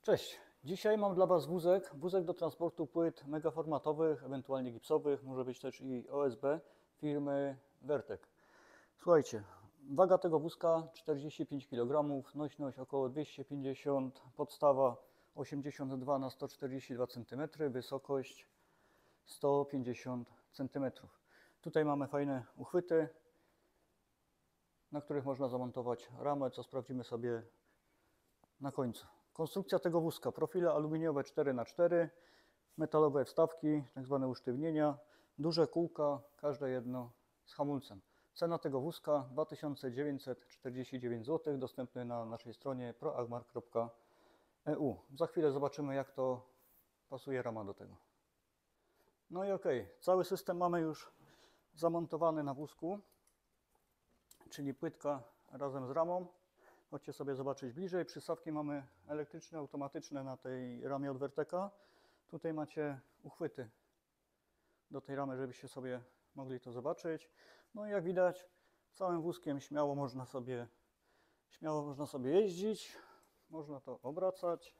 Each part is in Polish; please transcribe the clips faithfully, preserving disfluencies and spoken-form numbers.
Cześć, dzisiaj mam dla Was wózek, wózek do transportu płyt megaformatowych, ewentualnie gipsowych, może być też i O S B firmy Wertek. Słuchajcie, waga tego wózka czterdzieści pięć kilogramów, nośność około dwieście pięćdziesiąt, podstawa osiemdziesiąt dwa na sto czterdzieści dwa centymetry, wysokość sto pięćdziesiąt centymetrów. Tutaj mamy fajne uchwyty, na których można zamontować ramę, co sprawdzimy sobie na końcu. Konstrukcja tego wózka: profile aluminiowe cztery na cztery, metalowe wstawki, tak zwane usztywnienia, duże kółka, każde jedno z hamulcem. Cena tego wózka dwa tysiące dziewięćset czterdzieści dziewięć złotych, dostępny na naszej stronie proagmar kropka e u. Za chwilę zobaczymy, jak to pasuje rama do tego. No i ok, cały system mamy już zamontowany na wózku, czyli płytka razem z ramą. Chodźcie sobie zobaczyć bliżej. Przystawki mamy elektryczne, automatyczne na tej ramie od Werteka. Tutaj macie uchwyty do tej ramy, żebyście sobie mogli to zobaczyć. No i jak widać, całym wózkiem śmiało można sobie, śmiało można sobie jeździć. Można to obracać.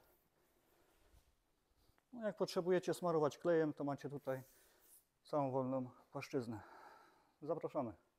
No jak potrzebujecie smarować klejem, to macie tutaj całą wolną płaszczyznę. Zapraszamy.